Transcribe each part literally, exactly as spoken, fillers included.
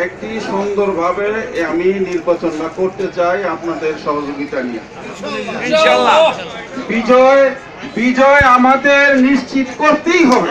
একটি সুন্দরভাবে আমি নির্বাচনটা করতে চাই আপনাদের সহযোগিতা নিয়ে। ইনশাআল্লাহ বিজয় বিজয় আমাদের নিশ্চিত করতেই হবে।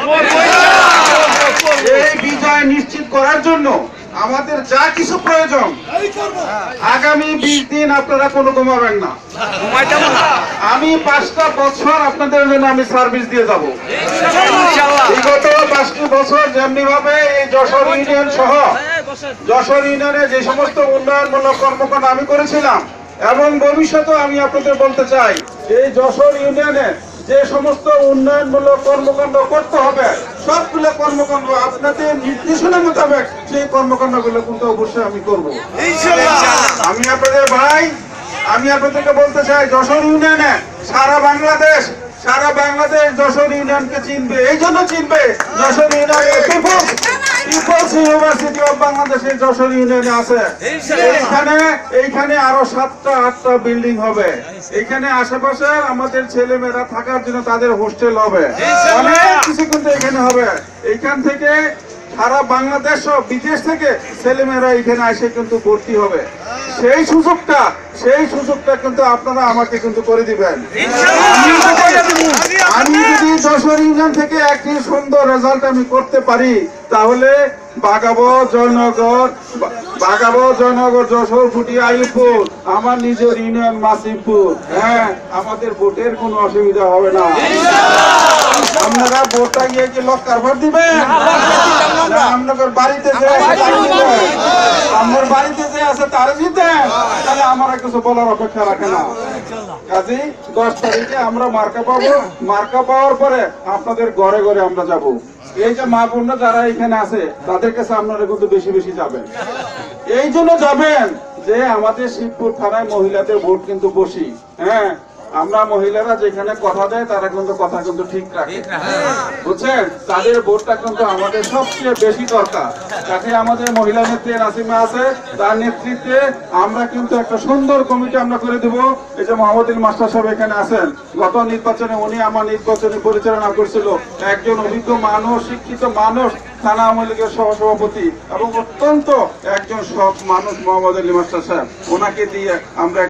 এই বিজয় নিশ্চিত করার জন্য আমাদের যা কিছু প্রয়োজন আগামী বিশ দিন আপনারা কোনো ঘুমাবেন না। আমি পাঁচটা বছর আপনাদের জন্য আমি সার্ভিস দিয়ে যাব। বিগত পাঁচটি বছর যেমনি ভাবে এই যশোর ইউনিয়ন সহ যশোর ইউনিয়নে যে সমস্ত উন্নয়নমূলক কর্মকাণ্ড আমি করেছিলাম এবং ভবিষ্যতে আমি আপনাদের বলতে চাই এই যশোর ইউনিয়নে যে সমস্ত উন্নয়নমূলক কর্মকাণ্ড করতে হবে সবগুলো কর্মকাণ্ড আপনাদের নির্দেশনা মোতাবেক সেই কর্মকাণ্ডগুলো কিন্তু অবশ্যই আমি করব। আমি আপনাদের ভাই আমি আপনাদেরকে বলতে চাই যশোর ইউনিয়নে সারা বাংলাদেশ সারা বাংলাদেশ যশোর ইউনিয়নকে চিনবে। এই জন্য চিনবে Jashore union people's people's university of বাংলাদেশের যশোর ইউনিয়নে আছে। এইখানে এইখানে আরো সাতটা আটটা বিল্ডিং হবে। এইখানে আশেপাশে আমাদের ছেলেমেয়েরা থাকার জন্য তাদের হোস্টেল হবে, অনেক কিছু কিন্তু এখানে হবে। এইখান থেকে সারা বাংলাদেশ ও বিদেশ থেকে ছেলেমেয়েরা এখানে এসে কিন্তু ভর্তি হবে। সেই সুযোগটা সেই সুযোগটা কিন্তু আপনারা আমাকে কিন্তু করে দিবেন। আমি যদি যশোর ইউনিয়ন থেকে একটি সুন্দর রেজাল্ট আমি করতে পারি তাহলে বাগাবো জয়নগর বাগাবো জয়নগর যশোর ফুটি আইলপুর আমার নিজের ইউনিয়ন মাসিমপুর, হ্যাঁ আমাদের ভোটের কোনো অসুবিধা হবে না। আপনারা ভোটটা গিয়ে কি লক্কার ভোট দিবেন? আপনাদের বাড়িতে যে আমার বাড়িতে যে আছে তারা জিতেন তাহলে আমার কিছু বলার অপেক্ষা রাখে না। কাজী দশ তারিখে আমরা মার্কা পাবো, মার্কা পাওয়ার পরে আপনাদের ঘরে ঘরে আমরা যাব। এই যে মা বোনরা যারা এখানে আছে তাদের কাছে আপনারা কিন্তু বেশি বেশি যাবেন। এই জন্য যাবেন যে আমাদের শিবপুর থানায় মহিলাদের ভোট কিন্তু বসি, হ্যাঁ আমরা মহিলারা যেখানে কথা দেয় তারা কিন্তু কথা কিন্তু ঠিক রাখে, বুঝছেন? তাদের ভোটটা কিন্তু আমাদের সবচেয়ে বেশি দরকার। কাছে আমাদের মহিলা নেত্রী নাসিমা আছে, তার নেতৃত্বে আমরা কিন্তু একটা সুন্দর কমিটি আমরা করে দেব। এই যে মোহাম্মদুল মাস্টার সাহেব এখানে আছেন, গত নির্বাচনে উনি আমার নির্বাচনী পরিচালনা করছিল, একজন অভিজ্ঞ মানুষ, শিক্ষিত মানুষ, থানা আওয়ামী লীগের সহসভাপতি এবং অত্যন্ত একজন সৎ মানুষ মোহাম্মদ আলী মাস্টার সাহেব, ওনাকে দিয়ে আমরা